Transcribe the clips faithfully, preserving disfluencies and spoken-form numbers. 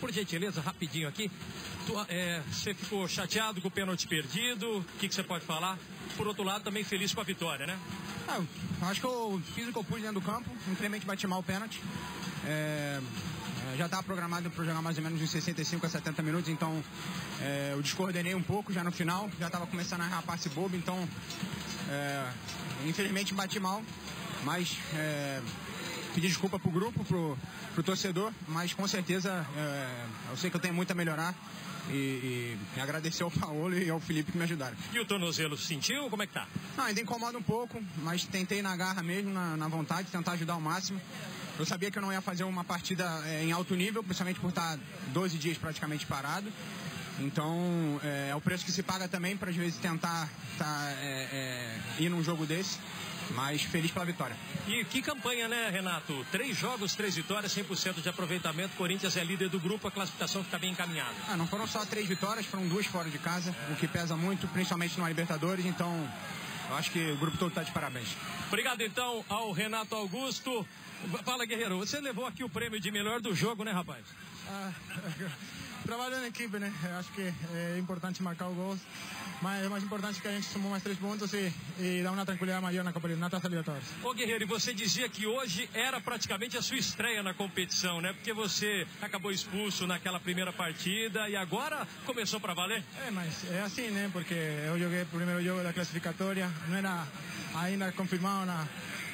por gentileza, rapidinho aqui. Tu, é, você ficou chateado com o pênalti perdido? O que, que você pode falar? Por outro lado, também feliz com a vitória, né? Ah, acho que eu fiz o que eu pude dentro do campo. Infelizmente bati mal o pênalti. É, já estava programado para jogar mais ou menos uns sessenta e cinco a setenta minutos, então é, eu descoordenei um pouco já no final. Já estava começando a errar passe bobo, então é, infelizmente bati mal. Mas é, pedi desculpa pro grupo, pro, pro torcedor, mas com certeza é, eu sei que eu tenho muito a melhorar. E, e agradecer ao Paulo e ao Felipe que me ajudaram. E o tornozelo sentiu? Como é que tá? Não, ainda incomoda um pouco, mas tentei na garra mesmo, na, na vontade, tentar ajudar ao máximo. Eu sabia que eu não ia fazer uma partida é, em alto nível, principalmente por estar doze dias praticamente parado. Então é, é o preço que se paga também para às vezes tentar tá, é, é, ir num jogo desse. Mas feliz pela vitória. E que campanha, né, Renato? Três jogos, três vitórias, cem por cento de aproveitamento. Corinthians é líder do grupo, a classificação fica bem encaminhada. Ah, não foram só três vitórias, foram duas fora de casa, é. o que pesa muito, principalmente no Libertadores. Então, eu acho que o grupo todo está de parabéns. Obrigado, então, ao Renato Augusto. Fala, Guerreiro, você levou aqui o prêmio de melhor do jogo, né, rapaz? Ah, trabalho em equipe, né? Acho que é importante marcar o gol, mas é mais importante que a gente somou mais três pontos e, e dá uma tranquilidade maior na Copa na Taça Libertadores. Ô Guerreiro, e você dizia que hoje era praticamente a sua estreia na competição, né? Porque você acabou expulso naquela primeira partida e agora começou para valer? É, mas é assim, né? Porque eu joguei o primeiro jogo da classificatória, não era ainda confirmado na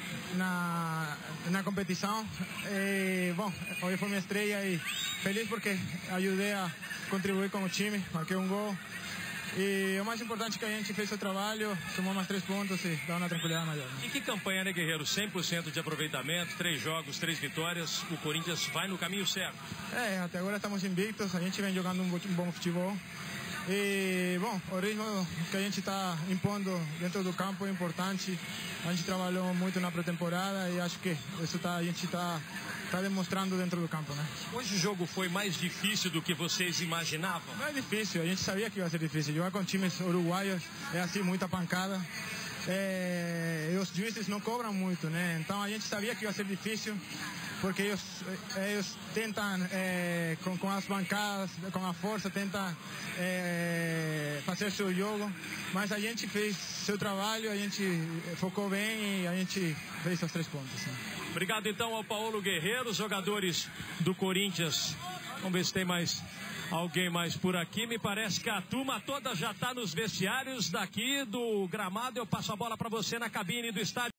na, na competição. E, bom, hoje foi minha estreia e feliz porque ajudei a contribuir com o time, marquei um gol. E o mais importante é que a gente fez o trabalho, somou mais três pontos e dá uma tranquilidade maior. E que campanha, né, Guerreiro? cem por cento de aproveitamento, três jogos, três vitórias, o Corinthians vai no caminho certo. É, até agora estamos invictos, a gente vem jogando um bom futebol. E, bom, o ritmo que a gente está impondo dentro do campo é importante. A gente trabalhou muito na pré-temporada e acho que isso tá, a gente está tá demonstrando dentro do campo, né? Hoje o jogo foi mais difícil do que vocês imaginavam? Não é difícil, a gente sabia que ia ser difícil. Jogar com times uruguaios é assim, muita pancada. É, e os juízes não cobram muito, né? Então a gente sabia que ia ser difícil, porque eles, eles tentam, é, com, com as bancadas, com a força, tentam é, fazer seu jogo, mas a gente fez seu trabalho, a gente focou bem e a gente fez os três pontos. Né? Obrigado então ao Paulo Guerreiro, os jogadores do Corinthians. Vamos ver se tem mais alguém mais por aqui. Me parece que a turma toda já está nos vestiários daqui do gramado. Eu passo a bola para você na cabine do estádio.